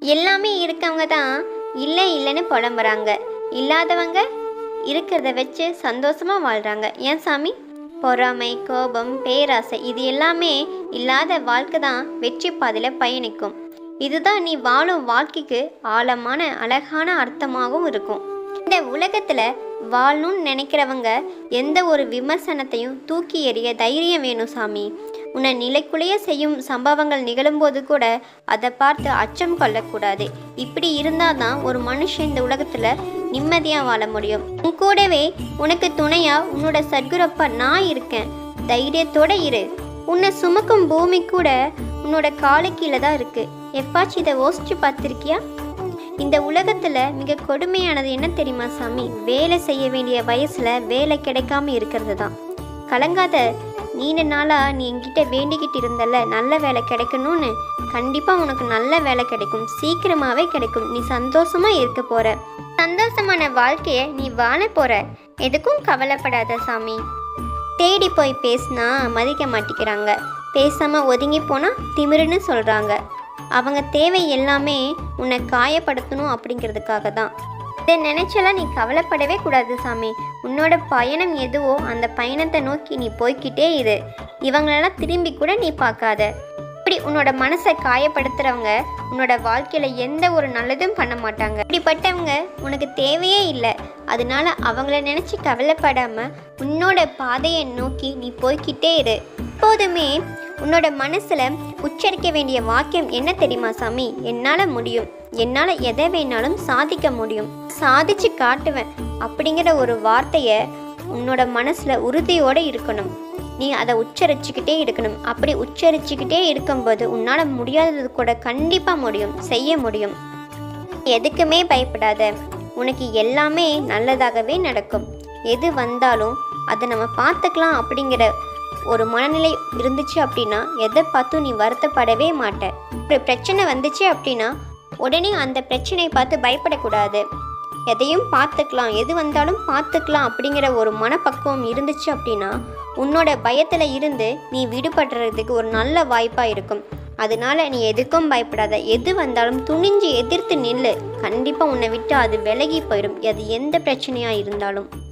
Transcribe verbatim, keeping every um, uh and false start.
எல்லாமே இருக்கவங்க தான் இல்லை இல்லைன்னு புலம்புறாங்க. இல்லாதவங்க இருக்கிறத வச்சு சந்தோஷமாக வாழ்கிறாங்க. ஏன் சாமி? பொறாமை, கோபம், பேராசை இது எல்லாமே இல்லாத வாழ்க்கை தான் வெற்றி பாதையில் பயணிக்கும். இதுதான் நீ வாழும் வாழ்க்கைக்கு ஆழமான அழகான அர்த்தமாகவும் இருக்கும். இந்த உலகத்தில் வாழணும்னு நினைக்கிறவங்க எந்த ஒரு விமர்சனத்தையும் தூக்கி எறிய தைரியம் வேணும் சாமி. உன்னை நிலைக்குள்ளேயே செய்யும் சம்பவங்கள் நிகழும்போது கூட அதை பார்த்து அச்சம் கொள்ளக்கூடாது. இப்படி இருந்தால் தான் ஒரு மனுஷன் இந்த உலகத்தில் நிம்மதியாக வாழ முடியும். உன் கூடவே உனக்கு துணையாக உன்னோட சத்குரப்பா நான் இருக்கேன். தைரியத்தோடு இரு. உன்னை சுமக்கும் பூமி கூட உன்னோட காலு கீழே தான் இருக்குது. எப்பாச்சும் இதை யோசிச்சு பார்த்துருக்கியா? இந்த உலகத்தில் மிக கொடுமையானது என்ன தெரியுமா சாமி? வேலை செய்ய வேண்டிய வயசில் வேலை கிடைக்காம இருக்கிறது தான். கலங்காத. நீண்ட நாளாக நீ என்கிட்ட வேண்டிக்கிட்டு இருந்தல நல்ல வேலை கிடைக்கணும்னு. கண்டிப்பாக உனக்கு நல்ல வேலை கிடைக்கும். சீக்கிரமாகவே கிடைக்கும். நீ சந்தோஷமாக இருக்க போகிற. சந்தோஷமான வாழ்க்கையை நீ வாழ போகிற. எதுக்கும் கவலைப்படாத சாமி. தேடி போய் பேசினா மதிக்க மாட்டேங்கிறாங்க. பேசாமல் ஒதுங்கி போனால் திமிருன்னு சொல்கிறாங்க. அவங்க தேவை எல்லாமே உன்னை காயப்படுத்தணும் அப்படிங்கிறதுக்காக தான். இதை நினச்செல்லாம் நீ கவலைப்படவே கூடாது சாமி. உன்னோட பயணம் எதுவோ அந்த பயணத்தை நோக்கி நீ போய்கிட்டே இரு. இவங்களெல்லாம் திரும்பி கூட நீ பார்க்காத. இப்படி உன்னோட மனசை காயப்படுத்துகிறவங்க உன்னோட வாழ்க்கையில் எந்த ஒரு நல்லதும் பண்ண மாட்டாங்க. இப்படிப்பட்டவங்க உனக்கு தேவையே இல்லை. அதனால அவங்கள நினச்சி கவலைப்படாமல் உன்னோட பாதையை நோக்கி நீ போய்கிட்டே இரு. எப்போதுமே உன்னோட மனசில் உச்சரிக்க வேண்டிய வாக்கியம் என்ன தெரியுமா சாமி? என்னால் முடியும். என்னால் எதை வேணாலும் சாதிக்க முடியும். சாதிச்சு காட்டுவேன் அப்படிங்கிற ஒரு வார்த்தையை உன்னோட மனசில் உறுதியோடு இருக்கணும். நீ அதை உச்சரிச்சுக்கிட்டே இருக்கணும். அப்படி உச்சரிச்சுக்கிட்டே இருக்கும்போது உன்னால் முடியாதது கூட கண்டிப்பாக முடியும், செய்ய முடியும். எதுக்குமே பயப்படாத. உனக்கு எல்லாமே நல்லதாகவே நடக்கும். எது வந்தாலும் அதை நம்ம பார்த்துக்கலாம் அப்படிங்கிற ஒரு மனநிலை இருந்துச்சு அப்படின்னா எதை பார்த்தும் நீ வருத்தப்படவே மாட்ட. ஒரு பிரச்சனை வந்துச்சு அப்படின்னா உடனே அந்த பிரச்சனையை பார்த்து பயப்படக்கூடாது. எதையும் பார்த்துக்கலாம், எது வந்தாலும் பார்த்துக்கலாம் அப்படிங்கிற ஒரு மனப்பக்குவம் இருந்துச்சு அப்படின்னா உன்னோட பயத்தில் இருந்து நீ விடுபடுறதுக்கு ஒரு நல்ல வாய்ப்பாக இருக்கும். அதனால நீ எதுக்கும் பயப்படாத. எது வந்தாலும் துணிஞ்சு எதிர்த்து நில்லு. கண்டிப்பாக உன்னை விட்டு அது விலகி போயிடும். அது எந்த பிரச்சனையாக இருந்தாலும்.